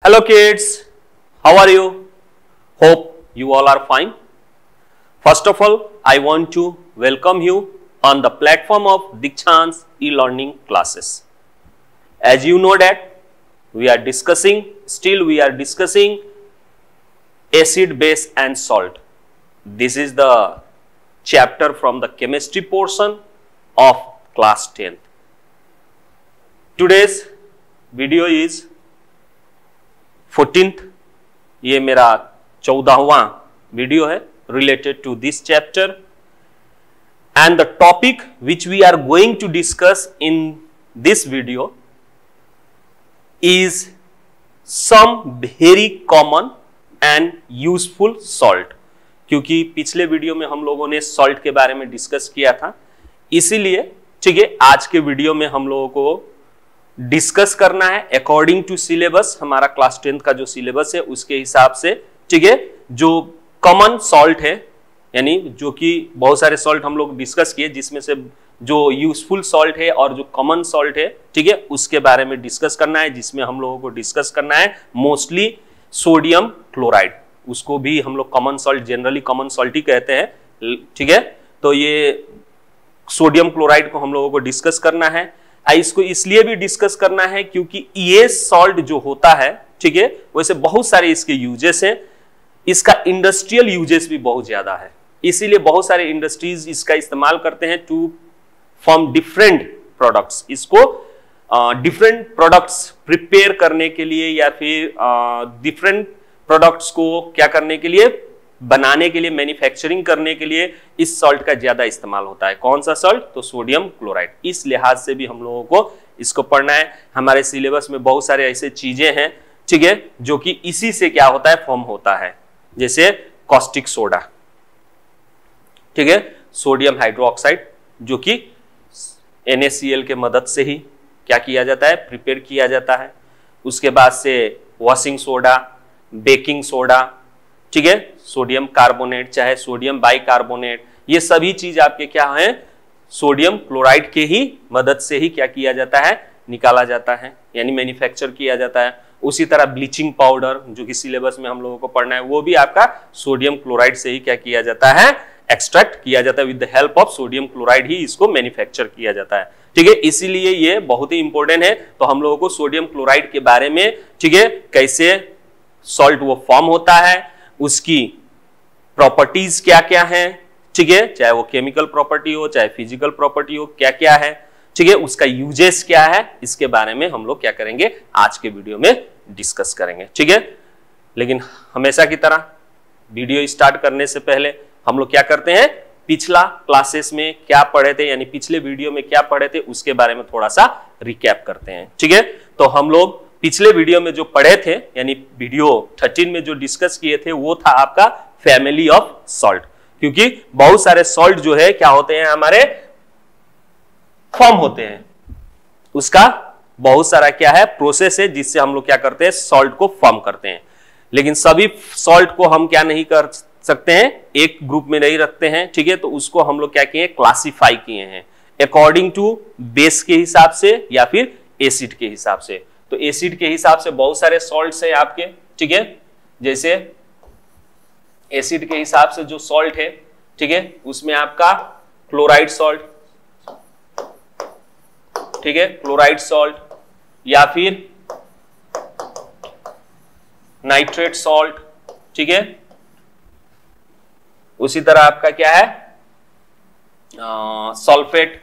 Hello kids, how are you? Hope you all are fine. First of all, I want to welcome you on the platform of Dikshant's e-learning classes. As you know that we are discussing acid, base and salt. This is the chapter from the chemistry portion of class 10th. Today's video is 14th, ये मेरा 14वां video है related to this chapter, and the topic which we are going to discuss in this video is some very common and useful salt. क्योंकि पिछले video में हम लोगों ने सॉल्ट के बारे में डिस्कस किया था, इसीलिए ठीक है आज के वीडियो में हम लोगों को डिस्कस करना है अकॉर्डिंग टू सिलेबस। हमारा क्लास 10th का जो सिलेबस है उसके हिसाब से ठीक है जो कॉमन सॉल्ट है, यानी जो कि बहुत सारे सॉल्ट हम लोग डिस्कस किए, जिसमें से जो यूजफुल सॉल्ट है और जो कॉमन सॉल्ट है ठीक है उसके बारे में डिस्कस करना है। जिसमें हम लोगों को डिस्कस करना है मोस्टली सोडियम क्लोराइड, उसको भी हम लोग common salt, generally common salt ही कहते हैं ठीक है। तो ये सोडियम क्लोराइड को हम लोगों को डिस्कस करना है। इसको इसलिए भी डिस्कस करना है क्योंकि ये सॉल्ट जो होता है ठीक है वैसे बहुत सारे इसके यूजेस हैं, इसका इंडस्ट्रियल यूजेस भी बहुत ज्यादा है, इसीलिए बहुत सारे इंडस्ट्रीज इसका इस्तेमाल करते हैं टू फॉर्म डिफरेंट प्रोडक्ट्स। इसको डिफरेंट प्रोडक्ट्स प्रिपेयर करने के लिए या फिर डिफरेंट प्रोडक्ट्स को क्या करने के लिए, बनाने के लिए, मैन्युफैक्चरिंग करने के लिए इस सॉल्ट का ज्यादा इस्तेमाल होता है। कौन सा सॉल्ट? तो सोडियम क्लोराइड। इस लिहाज से भी हम लोगों को इसको पढ़ना है। हमारे सिलेबस में बहुत सारे ऐसे चीजें हैं ठीक है जो कि इसी से क्या होता है, फॉर्म होता है, जैसे कॉस्टिक सोडा ठीक है, सोडियम हाइड्रोक्साइड, जो कि NaCl के मदद से ही क्या किया जाता है, प्रिपेयर किया जाता है। उसके बाद से वॉशिंग सोडा, बेकिंग सोडा ठीक है, सोडियम कार्बोनेट चाहे सोडियम बाइकार्बोनेट, ये सभी चीज आपके क्या है, सोडियम क्लोराइड के ही मदद से ही क्या किया जाता है, निकाला जाता है, यानी मैन्युफैक्चर किया जाता है। उसी तरह ब्लीचिंग पाउडर जो कि सिलेबस में हम लोगों को पढ़ना है, वो भी आपका सोडियम क्लोराइड से ही क्या किया जाता है, एक्सट्रैक्ट किया जाता है। With the help of sodium chloride ही इसको मैन्युफैक्चर किया जाता है ठीक है। इसीलिए ये बहुत ही इंपॉर्टेंट है। तो हम लोगों को सोडियम क्लोराइड के बारे में ठीक है, कैसे सॉल्ट वो फॉर्म होता है, उसकी प्रॉपर्टीज क्या क्या है ठीक है, चाहे वो केमिकल प्रॉपर्टी हो चाहे फिजिकल प्रॉपर्टी हो, क्या क्या है ठीक है, उसका यूजेस क्या है, इसके बारे में हम लोग क्या करेंगे आज के वीडियो में डिस्कस करेंगे ठीक है। लेकिन हमेशा की तरह वीडियो स्टार्ट करने से पहले हम लोग क्या करते हैं, पिछला क्लासेस में क्या पढ़े थे, यानी पिछले वीडियो में क्या पढ़े थे उसके बारे में थोड़ा सा रिकैप करते हैं ठीक है। तो हम लोग पिछले वीडियो में जो पढ़े थे, यानी वीडियो 13 में जो डिस्कस किए थे, वो था आपका फैमिली ऑफ सॉल्ट। क्योंकि बहुत सारे सॉल्ट जो है क्या होते हैं, हमारे फॉर्म होते हैं, उसका बहुत सारा क्या है, प्रोसेस है जिससे हम लोग क्या करते हैं, सॉल्ट को फॉर्म करते हैं। लेकिन सभी सॉल्ट को हम क्या नहीं कर सकते हैं, एक ग्रुप में नहीं रखते हैं ठीक है। तो उसको हम लोग क्या किए, क्लासिफाई किए हैं अकॉर्डिंग टू बेस के हिसाब से या फिर एसिड के हिसाब से। तो एसिड के हिसाब से बहुत सारे सॉल्ट्स हैं आपके ठीक है, जैसे एसिड के हिसाब से जो सॉल्ट है ठीक है, उसमें आपका क्लोराइड सॉल्ट ठीक है, क्लोराइड सॉल्ट या फिर नाइट्रेट सॉल्ट ठीक है। उसी तरह आपका क्या है, सल्फेट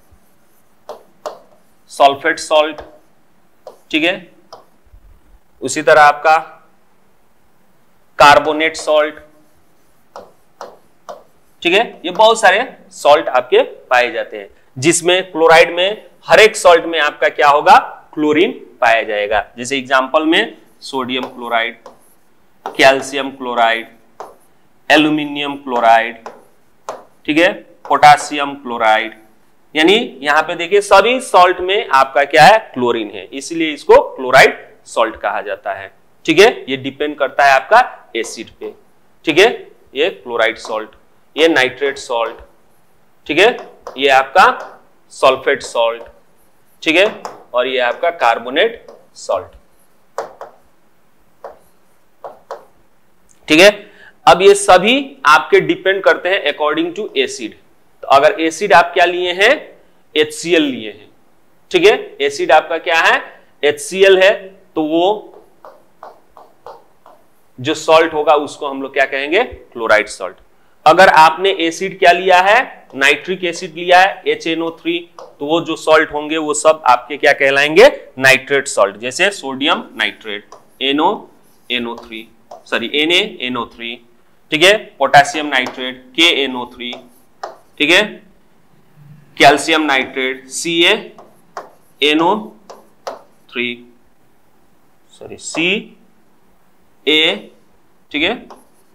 सॉल्ट ठीक है। उसी तरह आपका कार्बोनेट सॉल्ट ठीक है। ये बहुत सारे सॉल्ट आपके पाए जाते हैं, जिसमें क्लोराइड में हर एक सॉल्ट में आपका क्या होगा, क्लोरीन पाया जाएगा। जैसे एग्जांपल में sodium chloride, calcium chloride, aluminium chloride ठीक है, पोटासियम क्लोराइड, यानी यहां पे देखिए सभी सॉल्ट में आपका क्या है, क्लोरीन है, इसलिए इसको क्लोराइड सॉल्ट कहा जाता है ठीक है। ये डिपेंड करता है आपका एसिड पे ठीक है। ये क्लोराइड सॉल्ट, ये नाइट्रेट सॉल्ट ठीक है, ये आपका सल्फेट सॉल्ट ठीक है, और ये आपका कार्बोनेट सॉल्ट ठीक है। अब ये सभी आपके डिपेंड करते हैं अकॉर्डिंग टू एसिड। तो अगर एसिड आप क्या लिए हैं, HCl लिए हैं, ठीक है, एसिड आपका क्या है, HCl है, तो वो जो सॉल्ट होगा उसको हम लोग क्या कहेंगे, क्लोराइड सॉल्ट। अगर आपने एसिड क्या लिया है, नाइट्रिक एसिड लिया है HNO3, तो वो जो सॉल्ट होंगे वो सब आपके क्या कहलाएंगे, नाइट्रेट सॉल्ट, जैसे सोडियम नाइट्रेट NaNO3, ठीक है, पोटेशियम नाइट्रेट KNO3, ठीक है, कैल्शियम नाइट्रेट CaNO3, ठीक है,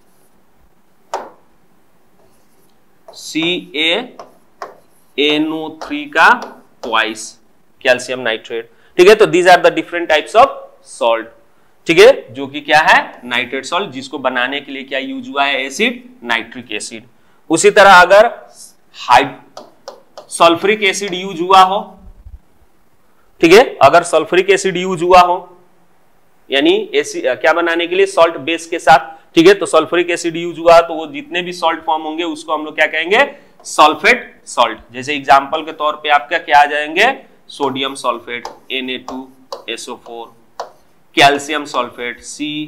CaNO3 का ट्वाइस कैल्शियम नाइट्रेट, ठीक है। तो these are the different types of salt, ठीक है, जो कि क्या है, नाइट्रेट सॉल्ट, जिसको बनाने के लिए क्या यूज हुआ है, एसिड, नाइट्रिक एसिड। उसी तरह अगर सल्फ्यूरिक एसिड यूज हुआ हो, ठीक है, अगर सल्फ्यूरिक एसिड यूज हुआ हो, यानी क्या बनाने के लिए, सॉल्ट बेस के साथ, ठीक है, तो सल्फ्यूरिक एसिड यूज हुआ तो वो जितने भी सॉल्ट फॉर्म होंगे उसको हम लोग क्या कहेंगे, सल्फेट सॉल्ट। जैसे एग्जांपल के तौर पे आपका क्या आ जाएंगे, sodium sulphate Na2SO4, calcium sulphate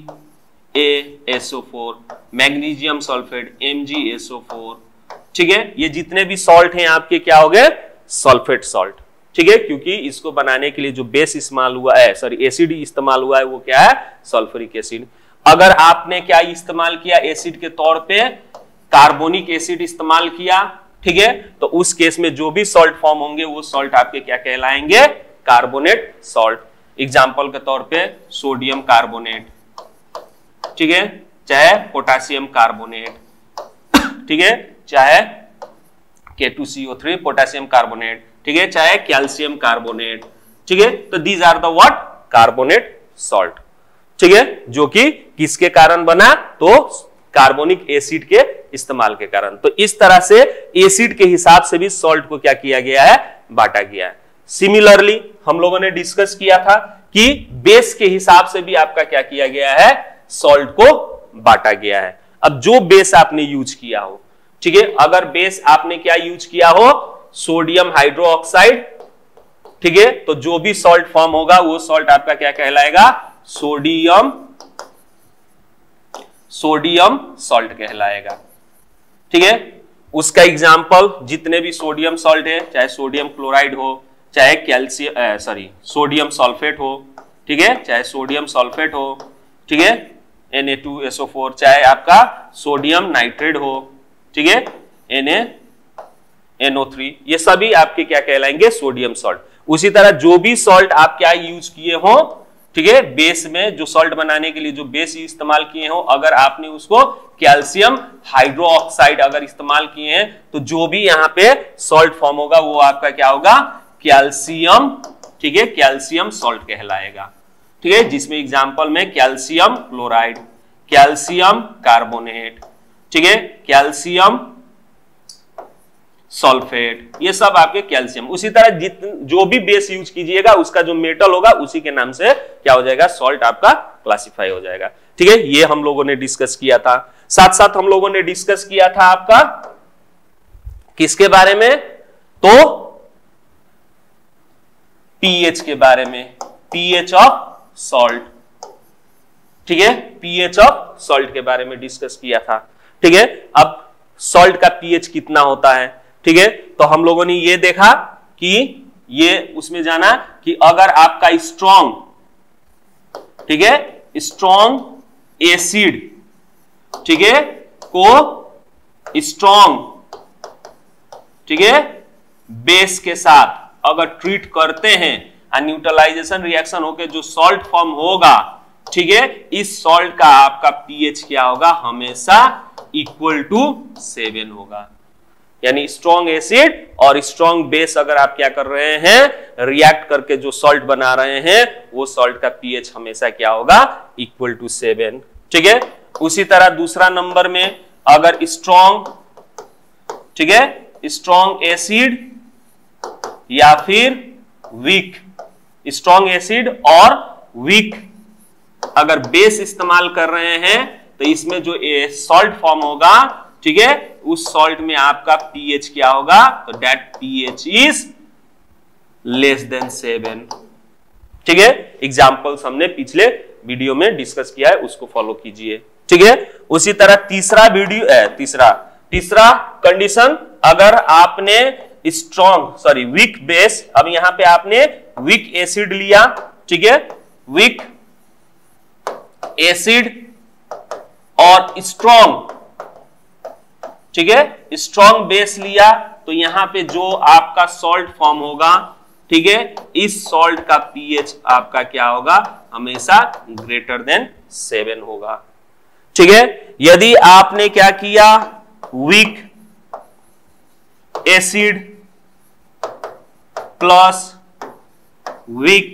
CaSO4, magnesium sulphate MgSO4, ठीक है, ये जितने भी सॉल्ट हैं आपके क्या हो गए, सल्फेट सॉल्ट, ठीक है, क्योंकि इसको बनाने के लिए जो बेस इस्तेमाल हुआ है, एसिड इस्तेमाल हुआ है, वो क्या है, सल्फ्यूरिक एसिड। अगर आपने क्या इस्तेमाल किया, एसिड के तौर पे कार्बोनिक एसिड इस्तेमाल किया, ठीक है, तो उस केस में जो भी सॉल्ट फॉर्म होंगे वो सॉल्ट आपके क्या कहलाएंगे, कार्बोनेट सॉल्ट। एग्जांपल के तौर पे सोडियम कार्बोनेट, ठीक है, चाहे पोटेशियम कार्बोनेट, ठीक है, चाहे K2CO3 पोटेशियम कार्बोनेट, ठीक है, चाहे कैल्शियम कार्बोनेट, ठीक है, तो these are the what, carbonate salt, ठीक है, जो कि किसके कारण बना, तो कार्बोनिक एसिड के इस्तेमाल के कारण। तो इस तरह से एसिड के हिसाब से भी सॉल्ट को क्या किया गया है, बांटा गया है। सिमिलरली हम लोगों ने डिस्कस किया था कि बेस के हिसाब से भी आपका क्या किया गया है, सॉल्ट को बांटा गया है। अब जो बेस आपने यूज किया हो, ठीक है, अगर बेस आपने क्या यूज किया हो, सोडियम हाइड्रोक्साइड, ठीक है, तो जो भी सॉल्ट फॉर्म होगा वो सॉल्ट आपका क्या कहलाएगा, सोडियम सॉल्ट कहलाएगा, ठीक है। उसका एग्जांपल जितने भी सोडियम सॉल्ट है, चाहे सोडियम क्लोराइड हो, चाहे सोडियम सल्फेट हो, ठीक है, चाहे सोडियम सल्फेट हो, ठीक है, Na2SO4, चाहे आपका सोडियम नाइट्रेट हो, ठीक है, NaNO3, ये सभी आपके क्या कहलाएंगे, सोडियम सॉल्ट। उसी तरह जो भी सॉल्ट आप क्या यूज किए हो, ठीक है, बेस में जो सॉल्ट बनाने के लिए जो बेस इस्तेमाल किए हो, अगर आपने उसको कैल्शियम हाइड्रोक्साइड अगर इस्तेमाल किए हैं, तो जो भी यहाँ पे सॉल्ट फॉर्म होगा वो आपका क्या होगा, कैल्शियम, ठीक है, कैल्शियम सॉल्ट कहलाएगा, ठीक है, जिसमें एग्जांपल में कैल्शियम क्लोराइड, कैल्शियम कार्बोनेट, ठीक है, कैल्शियम सल्फेट, ये सब आपके कैल्शियम। उसी तरह जो भी बेस यूज कीजिएगा उसका जो मेटल होगा उसी के नाम से क्या हो जाएगा, सॉल्ट आपका क्लासिफाई हो जाएगा, ठीक है। ये हम लोगों ने डिस्कस किया था। साथ साथ हम लोगों ने डिस्कस किया था आपका किसके बारे में, तो पीएच के बारे में, पीएच ऑफ सॉल्ट, ठीक है, पीएच ऑफ सॉल्ट के बारे में डिस्कस किया था, ठीक है। अब सॉल्ट का पीएच कितना होता है, ठीक है, तो हम लोगों ने ये देखा कि ये उसमें जाना कि अगर आपका स्ट्रॉन्ग, ठीक है, स्ट्रॉन्ग एसिड, ठीक है, को स्ट्रॉन्ग, ठीक है, बेस के साथ अगर ट्रीट करते हैं, न्यूट्रलाइजेशन रिएक्शन होकर जो सॉल्ट फॉर्म होगा, ठीक है, इस सॉल्ट का आपका पीएच क्या होगा, हमेशा इक्वल टू 7 होगा। यानी स्ट्रॉन्ग एसिड और स्ट्रॉन्ग बेस अगर आप क्या कर रहे हैं, रिएक्ट करके जो सॉल्ट बना रहे हैं, वो सॉल्ट का पीएच हमेशा क्या होगा, इक्वल टू 7, ठीक है। उसी तरह दूसरा नंबर में अगर स्ट्रॉन्ग, ठीक है, स्ट्रॉन्ग एसिड या फिर वीक, स्ट्रॉन्ग एसिड और वीक अगर बेस इस्तेमाल कर रहे हैं, तो इसमें जो सॉल्ट फॉर्म होगा, ठीक है, उस सॉल्ट में आपका पीएच क्या होगा, तो that pH is less than 7। ठीक है, एग्जांपल्स हमने पिछले वीडियो में डिस्कस किया है, उसको फॉलो कीजिए। ठीक है, उसी तरह तीसरा कंडीशन, अगर आपने वीक बेस, अब यहां पे आपने वीक एसिड लिया, ठीक है, वीक एसिड और स्ट्रॉन्ग, ठीक है, स्ट्रॉन्ग बेस लिया, तो यहां पे जो आपका सॉल्ट फॉर्म होगा, ठीक है, इस सॉल्ट का पीएच आपका क्या होगा, हमेशा ग्रेटर देन 7 होगा। ठीक है, यदि आपने क्या किया, weak acid plus weak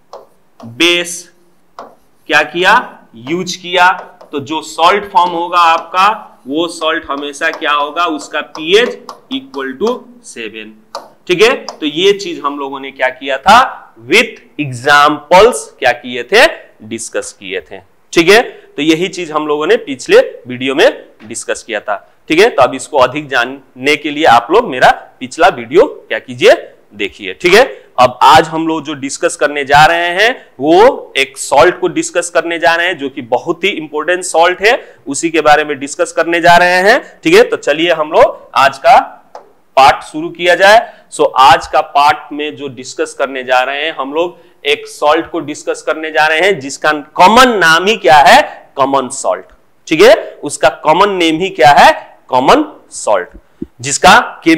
base क्या किया, यूज किया, तो जो सॉल्ट फॉर्म होगा आपका, वो सॉल्ट हमेशा क्या होगा, उसका पीएच इक्वल टू 7। ठीक है, तो ये चीज हम लोगों ने क्या किया था, विथ एग्जांपल्स क्या किए थे, डिस्कस किए थे। ठीक है, तो यही चीज हम लोगों ने पिछले वीडियो में डिस्कस किया था। ठीक है, तो अब इसको अधिक जानने के लिए आप लोग मेरा पिछला वीडियो क्या कीजिए, देखिए। ठीक है, अब आज हम लोग जो डिस्कस करने जा रहे हैं वो एक सॉल्ट को डिस्कस करने जा रहे हैं, जो कि बहुत ही इंपॉर्टेंट सॉल्ट है, उसी के बारे में डिस्कस करने जा रहे हैं। ठीक है, तो चलिए हम लोग आज का पार्ट शुरू किया जाए। सो आज का पार्ट में जो डिस्कस करने जा रहे हैं, हम लोग एक सॉल्ट को डिस्कस करने जा रहे हैं जिसका कॉमन नाम ही क्या है, कॉमन सॉल्ट। ठीक है, उसका कॉमन नेम ही क्या है, कॉमन सॉल्ट, जिसका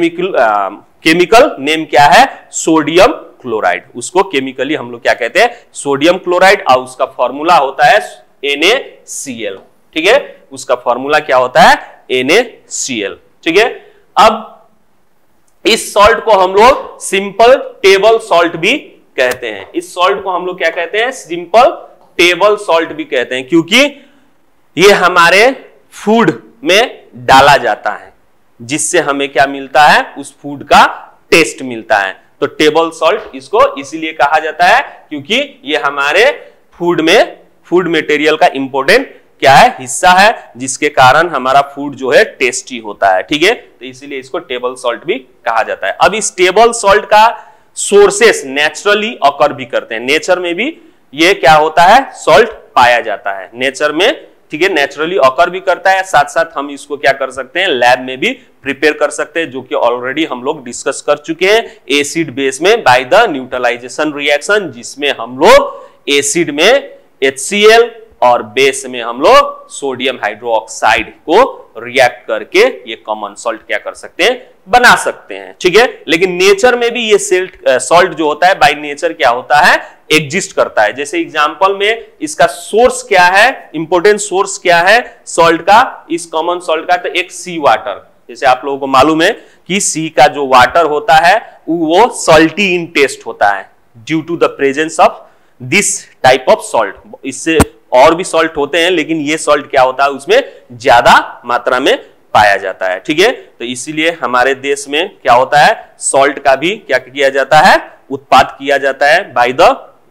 केमिकल नेम क्या है, सोडियम क्लोराइड। उसको केमिकली हम लोग क्या कहते हैं, सोडियम क्लोराइड, और उसका फॉर्मूला होता है NaCl। ठीक है, उसका फॉर्मूला क्या होता है, NaCl। ठीक है, अब इस सॉल्ट को हम लोग सिंपल टेबल सॉल्ट भी कहते हैं। इस सॉल्ट को हम लोग क्या कहते हैं, सिंपल टेबल सॉल्ट भी कहते हैं, क्योंकि ये हमारे फूड में डाला जाता है, जिससे हमें क्या मिलता है, उस फूड का टेस्ट मिलता है। तो टेबल सॉल्ट इसको इसीलिए कहा जाता है क्योंकि ये हमारे फूड मटेरियल का इंपॉर्टेंट क्या है, हिस्सा है, जिसके कारण हमारा फूड जो है टेस्टी होता है। ठीक है, तो इसीलिए इसको टेबल सॉल्ट भी कहा जाता है। अब इस टेबल सॉल्ट का सोर्सेस नेचुरली अकर भी करते हैं, नेचर में भी ये क्या होता है, सॉल्ट पाया जाता है नेचर में। ठीक है, नेचुरली अकर भी करता है, साथ साथ हम इसको क्या कर सकते हैं, लैब में भी प्रिपेयर कर सकते हैं, जो कि ऑलरेडी हम लोग डिस्कस कर चुके हैं एसिड बेस में बाय द न्यूट्रलाइजेशन रिएक्शन, जिसमें हम लोग एसिड में HCl और बेस में हम लोग सोडियम हाइड्रोक्साइड को रिएक्ट करके ये कॉमन सॉल्ट क्या कर सकते हैं, बना सकते हैं। ठीक है, लेकिन नेचर में भी ये सॉल्ट जो होता है बाय नेचर क्या होता है, एग्जिस्ट करता है। जैसे एग्जांपल में इसका सोर्स क्या है, इंपॉर्टेंट सोर्स क्या है सॉल्ट का, इस कॉमन सॉल्ट का, तो एक सी वाटर। जैसे आप लोगों को मालूम है कि सी का जो वाटर होता है वो सॉल्टी इन टेस्ट होता है due to the presence of this type of salt. इससे और भी सॉल्ट होते हैं, लेकिन ये सॉल्ट क्या होता है, उसमें ज्यादा मात्रा में पाया जाता है। ठीक है, तो इसीलिए हमारे देश में क्या होता है, सॉल्ट का भी क्या किया जाता है, उत्पाद किया जाता है बाय द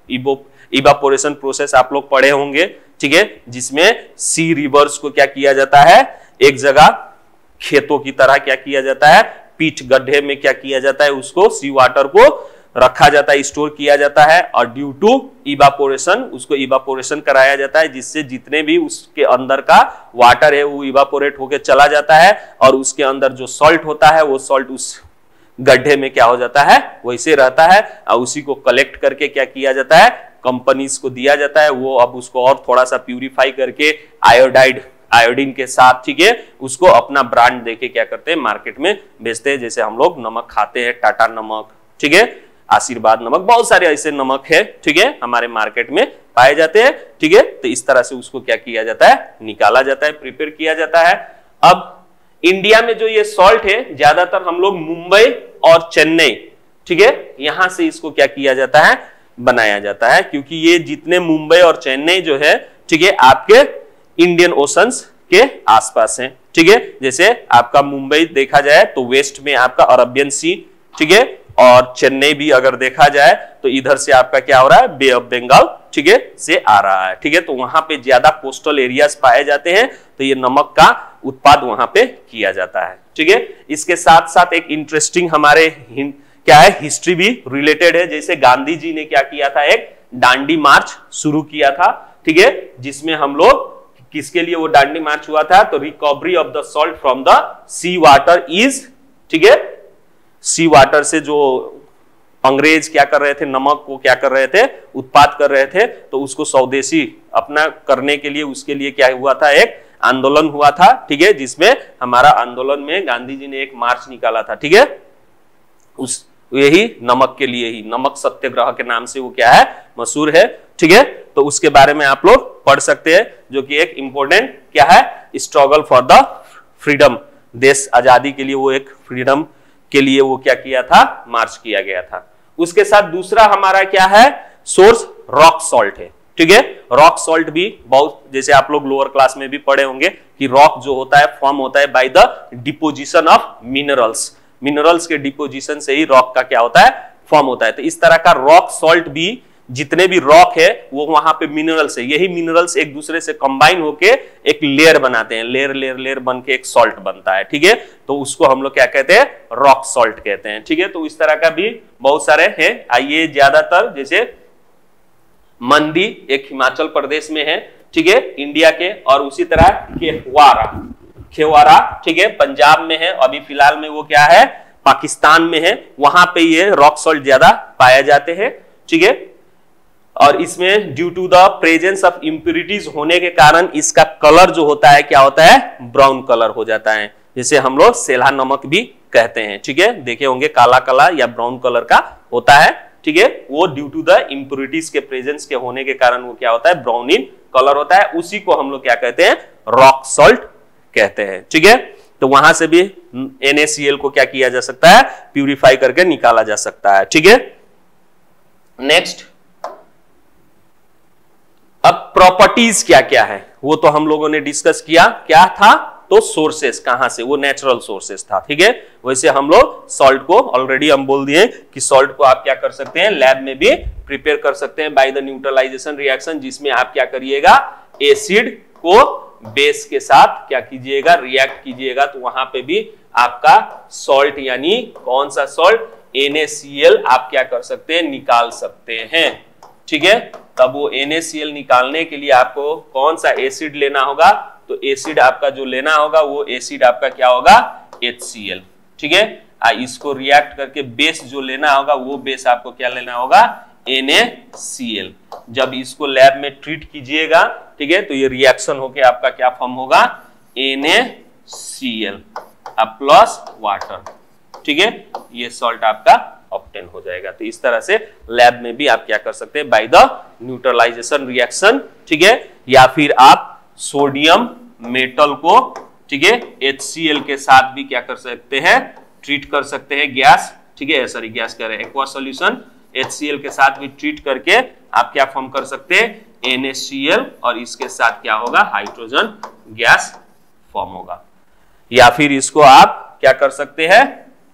इवापोरेशन प्रोसेस। आप लोग पढ़े होंगे, ठीक है, जिसमें सी रिवर्स को क्या किया जाता है, एक जगह खेतों की तरह क्या किया जाता है, पीठ गड्ढे में क्या किया जाता है, उसको सी वाटर को रखा जाता है, स्टोर किया जाता है, और ड्यू टू इवापोरेशन उसको इवापोरेशन कराया जाता है, जिससे जितने भी उसके अंदर का वाटर है वो इवापोरेट होकर चला जाता है, और उसके अंदर जो सॉल्ट होता है वो सॉल्ट उस गड्ढे में क्या हो जाता है, वैसे रहता है, और उसी को कलेक्ट करके क्या किया जाता है, कंपनीज को दिया जाता है। वो अब उसको और थोड़ा सा प्यूरिफाई करके आयोडीन के साथ, ठीक है, उसको अपना ब्रांड देके क्या करते हैं, मार्केट में बेचते हैं। जैसे हम लोग नमक खाते हैं, टाटा नमक, ठीक है, आशीर्वाद नमक, बहुत सारे ऐसे नमक है, ठीक है, हमारे मार्केट में पाए जाते हैं। ठीक है, तो इस तरह से उसको क्या किया जाता है, निकाला जाता है, प्रिपेयर किया जाता है। अब इंडिया में जो ये सॉल्ट है, ज्यादातर हम लोग मुंबई और चेन्नई, ठीक है, यहां से इसको क्या किया जाता है, बनाया जाता है, क्योंकि ये जितने मुंबई और चेन्नई जो है, ठीक है, आपके इंडियन ओशंस के आसपास हैं। ठीक है, जैसे आपका मुंबई देखा जाए तो वेस्ट में आपका अरबियन सी, ठीक है, और चेन्नई भी अगर देखा जाए तो इधर से आपका क्या हो रहा है, बे ऑफ बंगाल, ठीक है, से आ रहा है, ठीक है। तो वहां पे ज्यादा कोस्टल एरियाज पाए जाते हैं, तो ये नमक का उत्पाद वहां पे किया जाता है, ठीक है। इसके साथ साथ एक इंटरेस्टिंग हमारे क्या है, हिस्ट्री भी रिलेटेड है। जैसे गांधी जी ने क्या किया था, एक दांडी मार्च शुरू किया था, ठीक है, जिसमें हम लोग किसके लिए वो दांडी मार्च हुआ था, तो recovery of the salt from the sea water is, ठीक है, सी वाटर से जो अंग्रेज क्या कर रहे थे, नमक को क्या कर रहे थे, उत्पाद कर रहे थे, तो उसको स्वदेशी अपना करने के लिए, उसके लिए क्या हुआ था, एक आंदोलन हुआ था, ठीक है, जिसमें हमारा आंदोलन में गांधी जी ने एक मार्च निकाला था, ठीक है, उस यही नमक के लिए ही, नमक सत्याग्रह के नाम से वो क्या है, मशहूर है, ठीक है। तो उसके बारे में आप लोग पढ़ सकते हैं, जो कि एक इंपॉर्टेंट क्या है, स्ट्रगल फॉर द फ्रीडम, देश आजादी के लिए वो एक फ्रीडम के लिए वो क्या किया था, मार्च किया गया था। उसके साथ दूसरा हमारा क्या है, सोर्स रॉक सॉल्ट है, ठीक है। रॉक सॉल्ट भी बहुत, जैसे आप लोग लोअर क्लास में भी पढ़े होंगे कि रॉक जो होता है फॉर्म होता है by the deposition of minerals, minerals के डिपोजिशन से ही रॉक का क्या होता है, फॉर्म होता है। तो इस तरह का रॉक सॉल्ट भी, जितने भी रॉक है वो वहां पे मिनरल्स है, यही मिनरल्स एक दूसरे से कंबाइन होके एक लेयर बनाते हैं, लेयर लेयर लेयर बन के एक सॉल्ट बनता है, ठीक है। तो उसको हम लोग क्या कहते हैं, रॉक सॉल्ट कहते हैं, ठीक है। तो इस तरह का भी बहुत सारे हैं। आइए, ज्यादातर जैसे मंदी एक हिमाचल प्रदेश में है, ठीक है, इंडिया के, और उसी तरह खेवारा, ठीक है, पंजाब में है, अभी फिलहाल में वो क्या है, पाकिस्तान में है, वहां पे ये रॉक सॉल्ट ज्यादा पाए जाते हैं, ठीक है। और इसमें due to the presence of impurities होने के कारण इसका कलर जो होता है क्या होता है, ब्राउन कलर हो जाता है, जिसे हम लोग सेला नमक भी कहते हैं, ठीक है। देखे होंगे काला काला या ब्राउन कलर का होता है, ठीक है। वो ड्यू टू द इंप्यूरिटीज के प्रेजेंस के होने के कारण वो क्या होता है, ब्राउन इन कलर होता है, उसी को हम लोग क्या कहते हैं, रॉक सॉल्ट कहते हैं, ठीक है। तो वहां से भी NaCl को क्या किया जा सकता है, प्यूरिफाई करके निकाला जा सकता है, ठीक है। नेक्स्ट, अब प्रॉपर्टीज क्या क्या है वो तो हम लोगों ने डिस्कस किया, क्या था, तो सोर्सेस कहां से, वो नेचुरल सोर्सेस था, ठीक है। वैसे हम लोग सॉल्ट को ऑलरेडी हम बोल दिए कि सॉल्ट को आप क्या कर सकते हैं, लैब में भी प्रिपेयर कर सकते हैं बाय द न्यूट्रलाइजेशन रिएक्शन, जिसमें आप क्या करिएगा, एसिड को बेस के साथ क्या कीजिएगा, रिएक्ट कीजिएगा, तो वहां पे भी आपका सॉल्ट, यानी कौन सा सॉल्ट, NaCl आप क्या कर सकते हैं, निकाल सकते हैं, ठीक है। तब वो NaCl निकालने के लिए आपको कौन सा एसिड लेना होगा, तो एसिड आपका जो लेना होगा वो एसिड आपका क्या होगा, HCl, ठीक है। इसको रिएक्ट करके बेस जो लेना होगा वो बेस आपको क्या लेना होगा, NaCl। जब इसको लैब में ट्रीट कीजिएगा, ठीक है, तो ये रिएक्शन होके आपका क्या फॉर्म होगा, NaCl प्लस वाटर, ठीक है, ये सॉल्ट आपका ऑब्टेन हो जाएगा। तो इस तरह से लैब में भी आप क्या कर सकते हैं, बाय द न्यूट्रलाइजेशन रिएक्शन, ठीक है, या फिर आप सोडियम मेटल को, ठीक है, HCl के साथ भी क्या कर सकते हैं, ट्रीट कर सकते हैं, गैस, ठीक है, सॉरी गैस कह रहे हैं, एक्वा सॉल्यूशन HCl के साथ भी ट्रीट करके आप क्या फॉर्म कर सकते हैं, NaCl, और इसके साथ क्या होगा, हाइड्रोजन गैस फॉर्म होगा। या फिर इसको आप क्या कर सकते हैं,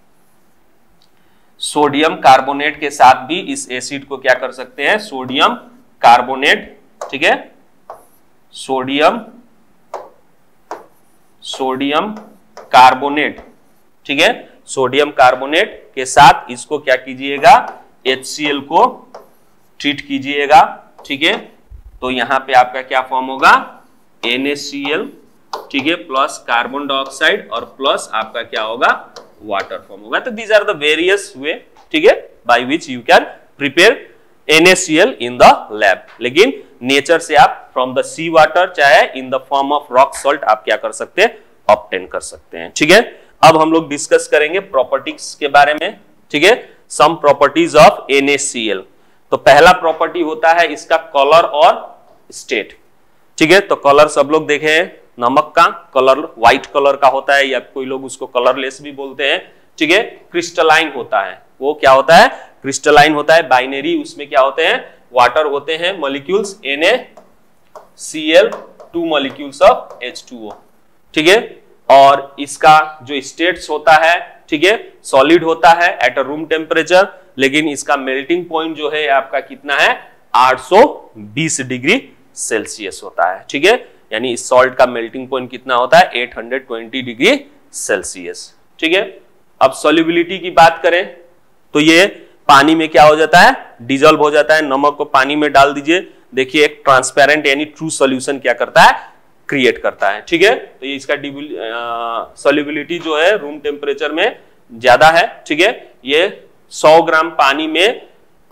सोडियम कार्बोनेट के साथ भी इस एसिड को क्या कर सकते हैं, सोडियम कार्बोनेट, ठीक है, सोडियम कार्बोनेट, ठीक है, सोडियम कार्बोनेट के साथ इसको क्या कीजिएगा, HCl को ट्रीट कीजिएगा, ठीक है। तो यहां पे आपका क्या फॉर्म होगा, NaCl, ठीक है, प्लस कार्बन डाइऑक्साइड और प्लस आपका क्या होगा, वाटर फॉर्म होगा। तो these are the various way, ठीक है, by which you can prepare NaCl in the lab. लेकिन नेचर से आप फ्रॉम द सी वाटर चाहे in the form of rock salt आप क्या कर सकते हैं, ऑब्टेन कर सकते हैं, ठीक है। अब हम लोग डिस्कस करेंगे प्रॉपर्टीज के बारे में, ठीक है, सम प्रॉपर्टीज ऑफ NaCl। तो पहला प्रॉपर्टी होता है इसका कलर और स्टेट, ठीक है। तो कलर सब लोग देखे हैं, नमक का कलर व्हाइट कलर का होता है, या कोई लोग उसको कलरलेस भी बोलते हैं, ठीक है। क्रिस्टलाइन होता है, वो क्या होता है, क्रिस्टलाइन होता है, बाइनरी, उसमें क्या होते हैं, वाटर होते हैं, molecules NaCl, 2 molecules of H2O, ठीक है। और इसका जो स्टेट्स होता है, ठीक है, सॉलिड होता है एट अ रूम टेम्परेचर, लेकिन इसका मेल्टिंग पॉइंट जो है आपका कितना है 820 डिग्री सेल्सियस होता है। ठीक है, यानी इस सॉल्ट का मेल्टिंग पॉइंट कितना होता है 820 डिग्री सेल्सियस। ठीक है, अब सॉल्युबिलिटी की बात करें तो ये पानी में क्या हो जाता है, डिजोल्व हो जाता है। नमक को पानी में डाल दीजिए, देखिए एक ट्रांसपेरेंट यानी ट्रू सॉल्यूशन क्या करता है, क्रिएट करता है। ठीक है, तो ये इसका सॉल्युबिलिटी जो है रूम टेम्परेचर में ज्यादा है। ठीक है, ये 100 ग्राम पानी में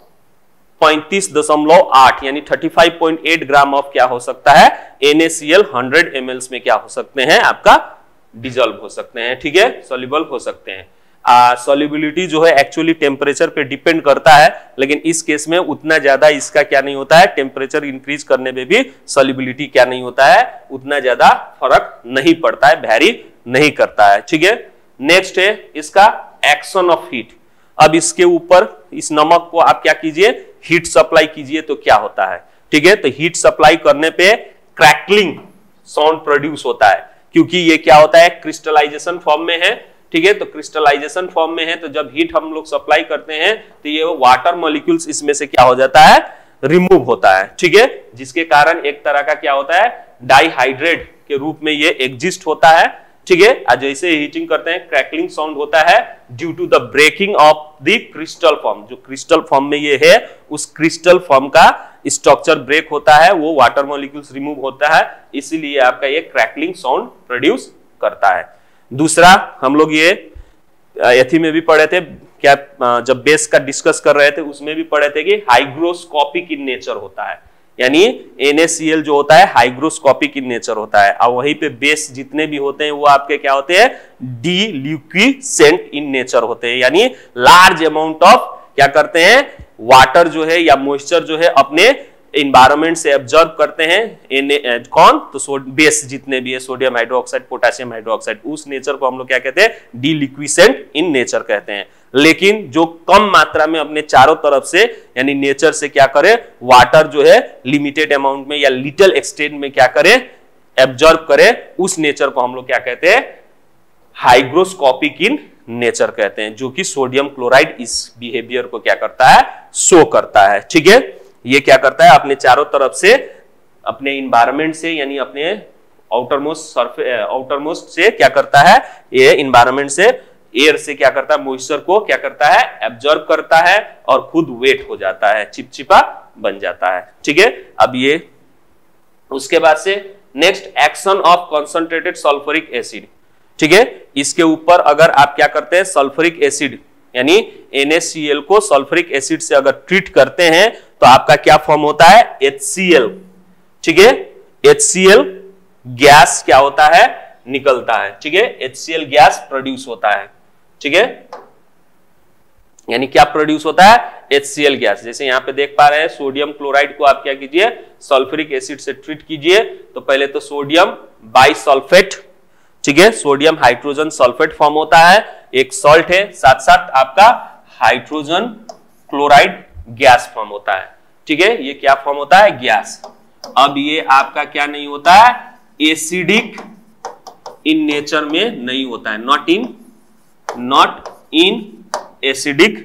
35.8 यानी 35.8 ग्राम ऑफ क्या हो सकता है NaCl 100 ml में क्या हो सकते हैं आपका डिजोल्व हो सकते हैं। ठीक है, सॉल्युबल हो सकते हैं। सॉल्युबिलिटी जो है एक्चुअली टेम्परेचर पे डिपेंड करता है, लेकिन इस केस में उतना ज्यादा इसका क्या नहीं होता है, टेम्परेचर इंक्रीज करने में भी सॉल्युबिलिटी क्या नहीं होता है, उतना ज्यादा फर्क नहीं पड़ता है, वैरी नहीं करता है। ठीक है, नेक्स्ट है इसका एक्शन ऑफ हीट। अब इसके ऊपर इस नमक को आप क्या कीजिए, हीट सप्लाई कीजिए तो क्या होता है। ठीक है, तो हीट सप्लाई करने पे क्रैकलिंग साउंड प्रोड्यूस होता है, क्योंकि ये क्या होता है क्रिस्टलाइजेशन फॉर्म में है। ठीक है, तो क्रिस्टलाइजेशन फॉर्म में है, तो जब हीट हम लोग सप्लाई करते हैं तो ये वाटर मॉलिक्यूल्स इसमें से क्या हो जाता है, रिमूव होता है। ठीक है, जिसके कारण एक तरह का क्या होता है डाइहाइड्रेट के रूप में ये एग्जिस्ट होता है। ठीक है, जैसे हीटिंग करते हैं क्रैकलिंग साउंड होता है due to the breaking of the crystal form. जो क्रिस्टल फॉर्म में ये है उस क्रिस्टल फॉर्म का स्ट्रक्चर ब्रेक होता है, वो वाटर मॉलिक्यूल्स रिमूव होता है, इसीलिए आपका ये क्रैकलिंग साउंड प्रोड्यूस करता है। दूसरा हम लोग ये एथी में भी पढ़े थे, क्या जब बेस का डिस्कस कर रहे थे उसमें भी पढ़े थे कि हाइग्रोस्कोपिक इन नेचर होता है, यानी NaCl जो होता है हाइग्रोस्कोपिक इन नेचर होता है, और वहीं पे बेस जितने भी होते हैं वो आपके क्या होते हैं डिल्यूक्विसेंट इन नेचर होते हैं, यानी लार्ज अमाउंट ऑफ क्या करते हैं वाटर जो है या मॉइस्चर जो है अपने इन्वायरमेंट से एब्जॉर्ब करते हैं। कौन, तो बेस जितने भी है सोडियम हाइड्रोक्साइड, पोटेशियम हाइड्रोक्साइड, उस नेचर को हम लोग क्या कहते हैं डिलिक्विसेंट इन नेचर कहते हैं। लेकिन जो कम मात्रा में अपने चारों तरफ से यानी नेचर से क्या करे वाटर जो है लिमिटेड अमाउंट में या लिटिल एक्सटेंट में क्या करे एब्जॉर्ब करे, उस नेचर को हम लोग क्या कहते हैं हाइग्रोस्कोपिक इन नेचर कहते हैं, जो कि सोडियम क्लोराइड इस बिहेवियर को क्या करता है शो करता है। ठीक है, ये क्या करता है अपने चारों तरफ से अपने इन्वायरमेंट से यानी अपने आउटरमोस्ट से क्या करता है, ये इन्वायरमेंट से एयर से क्या करता है मॉइस्चर को क्या करता है एब्जॉर्ब करता है और खुद वेट हो जाता है, चिपचिपा बन जाता है। ठीक है, अब ये उसके बाद से next action of concentrated sulphuric acid. ठीक है, इसके ऊपर अगर आप क्या करते हैं सल्फ्यूरिक एसिड यानी NaCl को सल्फ्यूरिक एसिड से अगर ट्रीट करते हैं तो आपका क्या फॉर्म होता है HCl। ठीक है, HCl गैस क्या होता है निकलता है। ठीक है, HCl गैस प्रोड्यूस होता है। ठीक है, यानी क्या प्रोड्यूस होता है HCl गैस। जैसे यहां पे देख पा रहे हैं सोडियम क्लोराइड को आप क्या कीजिए सल्फ्यूरिक एसिड से ट्रीट कीजिए, तो पहले तो सोडियम बाइसल्फेट, ठीक है, सोडियम हाइड्रोजन सल्फेट फॉर्म होता है, एक सॉल्ट है, साथ साथ आपका हाइड्रोजन क्लोराइड गैस फॉर्म होता है। ठीक है, ये क्या फॉर्म होता है गैस। अब ये आपका क्या नहीं होता है एसिडिक इन नेचर में नहीं होता है, नॉट इन एसिडिक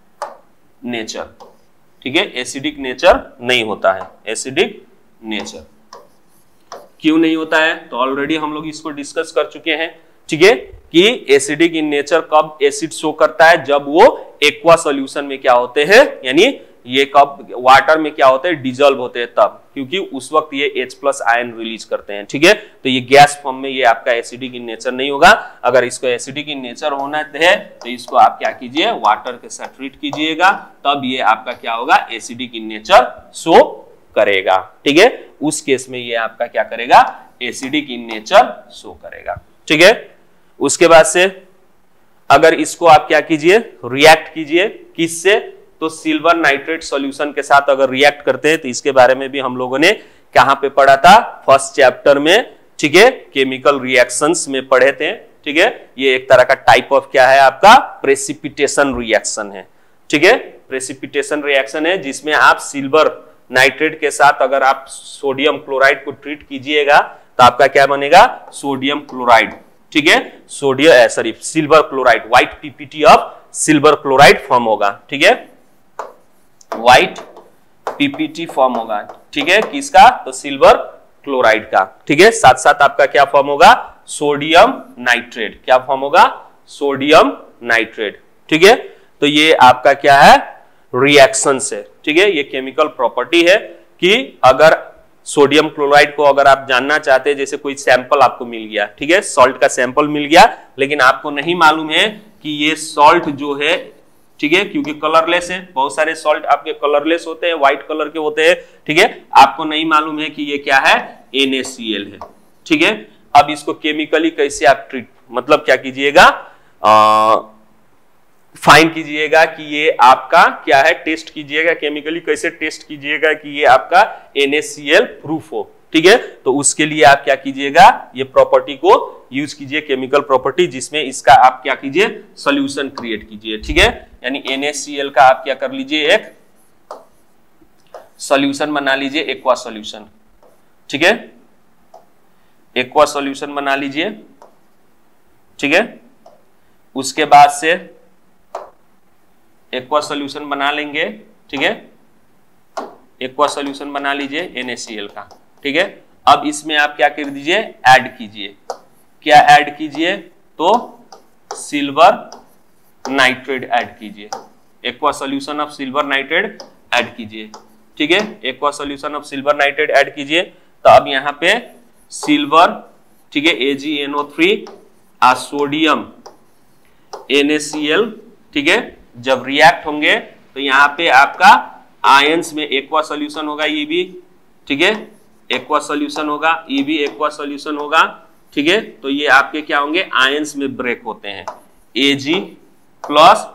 नेचर। ठीक है, एसिडिक नेचर नहीं होता है, एसिडिक नेचर क्यों नहीं होता है तो ऑलरेडी हम लोग इसको डिस्कस कर चुके हैं। ठीक है, कि एसिडिक इन नेचर कब एसिड शो करता है जब वो एक्वा सॉल्यूशन में क्या होते हैं यानी ये कब वाटर में क्या होते हैं डिजोल्व होते हैं तब, क्योंकि उस वक्त ये H+ आयन रिलीज करते हैं। ठीक है, तो ये गैस फॉर्म में ये आपका एसिडिक इन नेचर नहीं होगा। अगर इसको एसिडिक इन नेचर होना है तो इसको आप क्या कीजिए वाटर के साथ ट्रीट कीजिएगा, तब ये आपका क्या होगा एसिडिक इन नेचर शो करेगा। ठीक है, उस केस में ये आपका क्या करेगा एसिडिक इन नेचर शो करेगा। ठीक है, उसके बाद से अगर इसको आप क्या कीजिए रिएक्ट कीजिए किससे, तो सिल्वर नाइट्रेट सॉल्यूशन के साथ अगर रिएक्ट करते हैं तो इसके बारे में भी हम लोगों ने कहां पे पढ़ा था फर्स्ट चैप्टर में। ठीक है, केमिकल रिएक्शंस में पढ़े थे। ठीक है, ये एक तरह का टाइप ऑफ क्या है आपका प्रेसिपिटेशन रिएक्शन है। ठीक है, प्रेसिपिटेशन रिएक्शन है जिसमें आप सिल्वर नाइट्रेट के साथ अगर आप सोडियम क्लोराइड को ट्रीट कीजिएगा तो आपका क्या बनेगा सोडियम क्लोराइड। ठीक है, sodium sorry silver chloride, white PPT of silver chloride form होगा, ठीक है, व्हाइट पीपीटी फॉर्म होगा, ठीक है, किसका, तो सिल्वर क्लोराइड का, ठीक है। साथ साथ आपका क्या फॉर्म होगा, सोडियम नाइट्रेट, क्या फॉर्म होगा, सोडियम नाइट्रेट, ठीक है। तो ये आपका क्या है, रिएक्शन से, ठीक है, ये केमिकल प्रॉपर्टी है कि अगर सोडियम क्लोराइड को अगर आप जानना चाहते हैं, जैसे कोई सैंपल आपको मिल गया, ठीक है, सॉल्ट का सैंपल मिल गया, लेकिन आपको नहीं मालूम है कि ये सॉल्ट जो है, ठीक है, क्योंकि कलरलेस है, बहुत सारे सॉल्ट आपके कलरलेस होते हैं, व्हाइट कलर के होते हैं, ठीक है, आपको नहीं मालूम है कि ये क्या है, NaCl है, ठीक है। अब इसको केमिकली कैसे आप ट्रीट, मतलब क्या कीजिएगा, फाइंड कीजिएगा कि ये आपका क्या है, टेस्ट कीजिएगा, केमिकली कैसे टेस्ट कीजिएगा कि ये आपका NaCl प्रूफ हो, ठीक है। तो उसके लिए आप क्या कीजिएगा, ये प्रॉपर्टी को यूज कीजिए, केमिकल प्रॉपर्टी, जिसमें इसका आप क्या कीजिए, सॉल्यूशन क्रिएट कीजिए, ठीक है, यानी NaCl का आप क्या कर लीजिए, एक सॉल्यूशन बना लीजिए, एक्वा सॉल्यूशन, ठीक है, एक्वा सॉल्यूशन बना लीजिए, ठीक है। उसके बाद से एक्वा सॉल्यूशन बना लेंगे, ठीक है, एक्वा सॉल्यूशन बना लीजिए NaCl का, ठीक है। अब इसमें आप क्या कर दीजिए, ऐड कीजिए, क्या ऐड कीजिए, तो सिल्वर नाइट्रेट ऐड कीजिए, aqua solution of silver nitrate add कीजिए, ठीक है, aqua solution of silver nitrate add कीजिए। तो अब यहाँ पे सिल्वर, ठीक है, AgNO3 और सोडियम NaCl, ठीक है, जब रिएक्ट होंगे तो यहाँ पे आपका आयंस में एक्वा सॉल्यूशन होगा, ये भी, ठीक है, एक्वा सॉल्यूशन होगा, ये भी एक्वा सॉल्यूशन होगा, ठीक है। तो ये आपके क्या होंगे, आयंस में ब्रेक होते हैं, Ag प्लस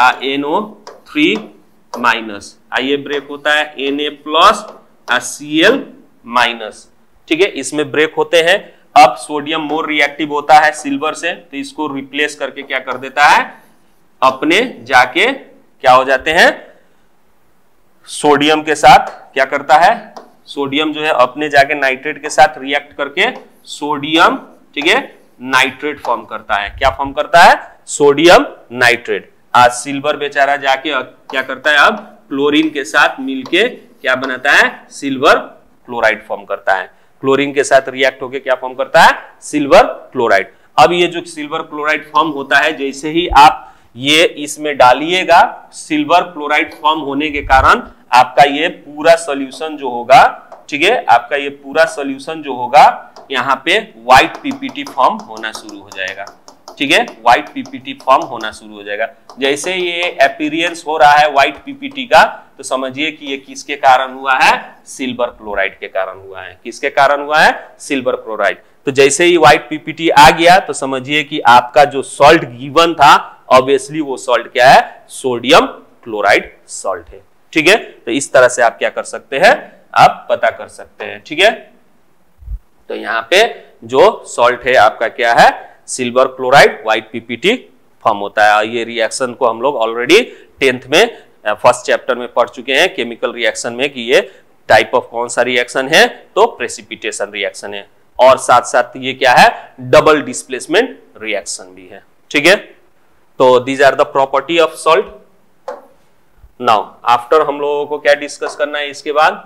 NO3 माइनस, ये ब्रेक होता है Na प्लस Cl माइनस, ठीक है, इसमें ब्रेक होते हैं। अब सोडियम मोर रिएक्टिव होता है सिल्वर से, तो इसको रिप्लेस करके क्या कर देता है, अपने जाके क्या हो जाते हैं, सोडियम के साथ क्या करता है, सोडियम जो है अपने जाके नाइट्रेट के साथ रिएक्ट करके सोडियम, ठीक है, नाइट्रेट फॉर्म करता है, क्या फॉर्म करता है, सोडियम नाइट्रेट। आज सिल्वर बेचारा जाके क्या करता है, अब क्लोरीन के साथ मिलके क्या बनाता है, सिल्वर क्लोराइड फॉर्म करता है, क्लोरीन के साथ रिएक्ट होके क्या फॉर्म करता है, सिल्वर क्लोराइड। अब ये जो सिल्वर क्लोराइड फॉर्म होता है, जैसे ही आप ये इसमें डालिएगा, सिल्वर क्लोराइड फॉर्म होने के कारण आपका ये पूरा सॉल्यूशन जो होगा, ठीक है, आपका ये पूरा सॉल्यूशन जो होगा, यहाँ पे व्हाइट पीपीटी फॉर्म होना शुरू हो जाएगा, ठीक है, व्हाइट पीपीटी फॉर्म होना शुरू हो जाएगा। जैसे ये अपीयरेंस हो रहा है व्हाइट पीपीटी का, तो समझिए कि ये किसके कारण हुआ है, सिल्वर क्लोराइड के कारण हुआ है, किसके कारण हुआ है, सिल्वर क्लोराइड। तो जैसे ही व्हाइट पीपीटी आ गया, तो समझिए कि आपका जो सॉल्ट गिवन था, ऑब्वियसली वो सॉल्ट क्या है, सोडियम क्लोराइड सॉल्ट है, ठीक है। तो इस तरह से आप क्या कर सकते हैं, आप पता कर सकते हैं, ठीक है। तो यहाँ पे जो सॉल्ट है आपका क्या है, silver chloride, white PPT form होता है। ये रिएक्शन को हम लोग ऑलरेडी 10th में फर्स्ट चैप्टर में पढ़ चुके हैं, केमिकल रिएक्शन में, कि ये टाइप ऑफ कौन सा रिएक्शन है, तो प्रेसिपिटेशन रिएक्शन है, और साथ साथ ये क्या है, डबल डिस्प्लेसमेंट रिएक्शन भी है, ठीक है। तो these are the property of salt. Now after हम लोगों को क्या डिस्कस करना है, इसके बाद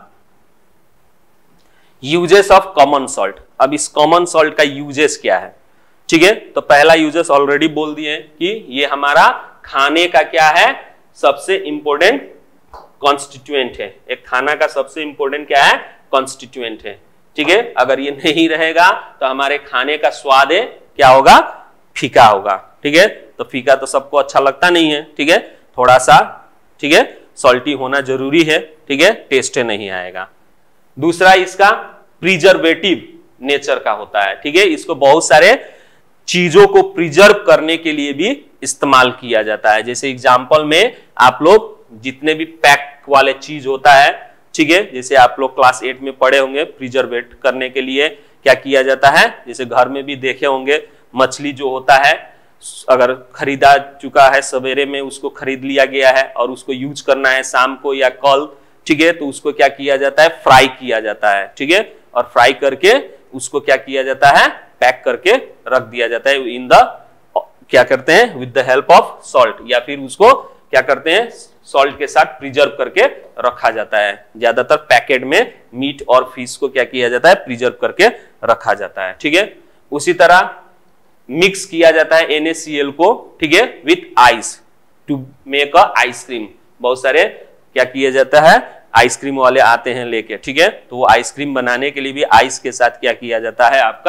यूजेस ऑफ कॉमन सॉल्ट। अब इस कॉमन सॉल्ट का यूजेस क्या है, ठीक है। तो पहला यूजेस ऑलरेडी बोल दिए कि ये हमारा खाने का क्या है, सबसे इंपॉर्टेंट कॉन्स्टिट्यूएंट है, एक खाना का सबसे इंपॉर्टेंट क्या है, कॉन्स्टिट्यूएंट है, ठीक है। अगर ये नहीं रहेगा तो हमारे खाने का स्वाद है क्या होगा, फीका होगा, ठीक है। तो फीका तो सबको अच्छा लगता नहीं है, ठीक है, थोड़ा सा, ठीक है, सॉल्टी होना जरूरी है, ठीक है, टेस्ट नहीं आएगा। दूसरा इसका प्रिजर्वेटिव नेचर का होता है, ठीक है, इसको बहुत सारे चीजों को प्रिजर्व करने के लिए भी इस्तेमाल किया जाता है। जैसे एग्जांपल में आप लोग जितने भी पैक वाले चीज होता है, ठीक है, जैसे आप लोग क्लास 8 में पढ़े होंगे, प्रिजर्वेट करने के लिए क्या किया जाता है, जैसे घर में भी देखे होंगे, मछली जो होता है अगर खरीदा चुका है सवेरे में, उसको खरीद लिया गया है और उसको यूज करना है शाम को या कल, ठीक है, तो उसको क्या किया जाता है, फ्राई किया जाता है, ठीक है, और फ्राई करके उसको क्या किया जाता है, पैक करके रख दिया जाता है इन द, क्या करते हैं, with the help of salt, या फिर उसको क्या करते हैं, सॉल्ट के साथ प्रिजर्व करके रखा जाता है। ज्यादातर पैकेट में मीट और फिश को क्या किया जाता है, प्रिजर्व करके रखा जाता है। ठीक है, उसी तरह मिक्स किया जाता है NaCl को, ठीक है, with ice to make a ice cream. बहुत सारे क्या किया जाता है, आइसक्रीम वाले आते हैं लेके, ठीक है, तो वो आइसक्रीम बनाने के लिए भी आइस के साथ क्या किया जाता है, आपका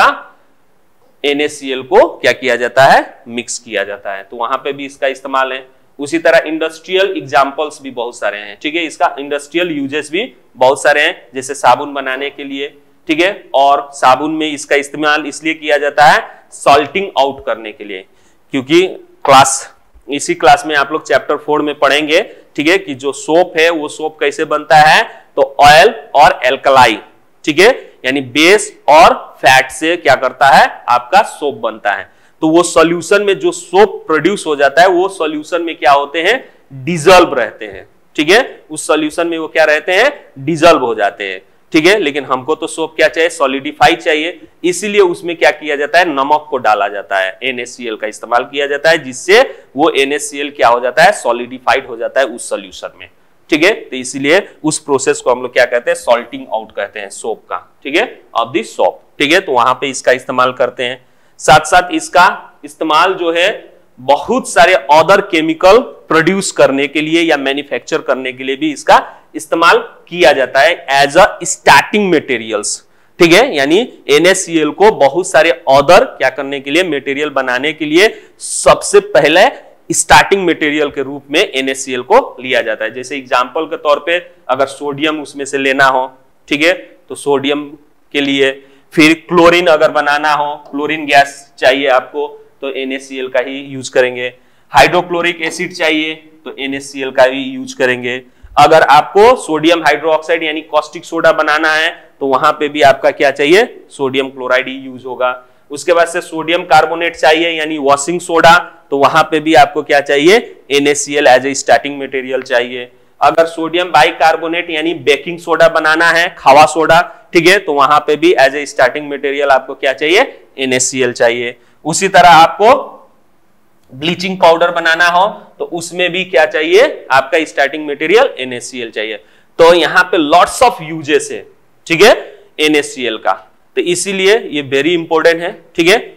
NaCl को क्या किया जाता है, मिक्स किया जाता है। तो वहां पे भी इसका इस्तेमाल है। उसी तरह इंडस्ट्रियल एग्जांपल्स भी बहुत सारे हैं, ठीक है, इसका इंडस्ट्रियल यूजेस भी बहुत सारे हैं, जैसे साबुन बनाने के लिए, ठीक है, और साबुन में इसका इस्तेमाल इसलिए किया जाता है सॉल्टिंग आउट करने के लिए, क्योंकि इसी क्लास में आप लोग चैप्टर 4 में पढ़ेंगे, ठीक है, कि जो सोप है वो सोप कैसे बनता है, तो ऑयल और एल्कलाई, ठीक है, यानी बेस और फैट से क्या करता है, आपका सोप बनता है। तो वो सॉल्यूशन में जो सोप प्रोड्यूस हो जाता है, वो सॉल्यूशन में क्या होते हैं, डिजॉल्व रहते हैं, ठीक है, उस सॉल्यूशन में वो क्या रहते हैं, डिजॉल्व हो जाते हैं, ठीक है। लेकिन हमको तो सोप क्या चाहिए, सॉलिडिफाई चाहिए, इसीलिए उसमें क्या किया जाता है, नमक को डाला जाता है, NaCl का इस्तेमाल किया जाता है, जिससे वो NaCl क्या हो जाता है, सॉलिडिफाइड हो जाता है उस सॉल्यूशन में, ठीक है। तो इसीलिए उस प्रोसेस को हम लोग क्या कहते हैं, सॉल्टिंग आउट कहते हैं सोप का, ठीक है, ऑफ द सोप, ठीक है। तो वहां पे इसका इस्तेमाल करते हैं। साथ साथ इसका इस्तेमाल जो है बहुत सारे अदर केमिकल प्रोड्यूस करने के लिए या मैन्युफैक्चर करने के लिए भी इसका इस्तेमाल किया जाता है एज अ स्टार्टिंग मटेरियल्स, ठीक है, यानी NaCl को बहुत सारे अदर क्या करने के लिए, मटेरियल बनाने के लिए सबसे पहले स्टार्टिंग मटेरियल के रूप में NaCl को लिया जाता है। जैसे एग्जांपल के तौर पे अगर सोडियम उसमें से लेना हो, ठीक है, तो सोडियम के लिए, फिर क्लोरीन अगर बनाना हो, क्लोरीन गैस चाहिए आपको, तो NaCl का ही यूज करेंगे। हाइड्रोक्लोरिक एसिड चाहिए तो NaCl का ही यूज करेंगे। अगर आपको सोडियम हाइड्रोक्साइड यानी कॉस्टिक सोडा बनाना है तो वहां पे भी आपका क्या चाहिए, सोडियम क्लोराइड ही यूज होगा। उसके बाद से सोडियम कार्बोनेट चाहिए यानी वॉशिंग सोडा, तो वहां पे भी आपको क्या चाहिए, NaCl as a starting material चाहिए। अगर सोडियम बाइकार्बोनेट यानी बेकिंग सोडा बनाना है, खावा सोडा, ठीक है, तो वहां पे भी एज ए स्टार्टिंग मटेरियल आपको क्या चाहिए, NaCl चाहिए। उसी तरह आपको ब्लीचिंग पाउडर बनाना हो तो उसमें भी क्या चाहिए, आपका स्टार्टिंग मटेरियल NaCl चाहिए। तो यहां पे लॉट्स ऑफ यूजेस है, ठीक है, NaCl का, तो इसीलिए ये वेरी इंपॉर्टेंट है, ठीक है।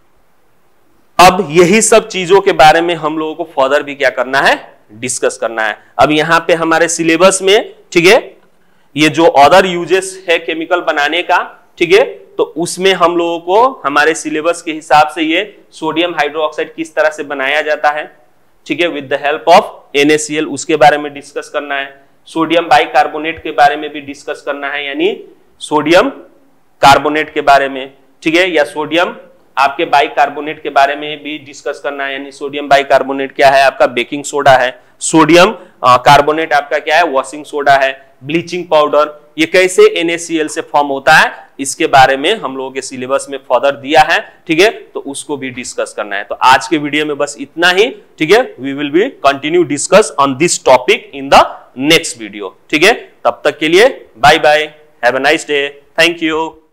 अब यही सब चीजों के बारे में हम लोगों को फर्दर भी क्या करना है, डिस्कस करना है। अब यहां पे हमारे सिलेबस में, ठीक है, ये जो अदर यूजेस है केमिकल बनाने का, ठीक है, तो उसमें हम लोगों को हमारे सिलेबस के हिसाब से ये सोडियम हाइड्रोक्साइड किस तरह से बनाया जाता है, ठीक है, with the help of NaCl, उसके बारे में डिस्कस करना है। सोडियम बाइकार्बोनेट के बारे में भी डिस्कस करना है, यानी सोडियम कार्बोनेट के बारे में, ठीक है, या सोडियम आपके बाइकार्बोनेट के बारे में भी डिस्कस करना है, यानी सोडियम बाइकार्बोनेट क्या है, आपका बेकिंग सोडा है। सोडियम कार्बोनेट आपका क्या है, वॉशिंग सोडा है। ब्लीचिंग पाउडर ये कैसे NaCl से फॉर्म होता है, इसके बारे में हम लोगों के सिलेबस में फर्दर दिया है, ठीक है, तो उसको भी डिस्कस करना है। तो आज के वीडियो में बस इतना ही, ठीक है, we will be continue discuss on this topic in the next video, ठीक है। तब तक के लिए bye bye, have a nice day, thank you.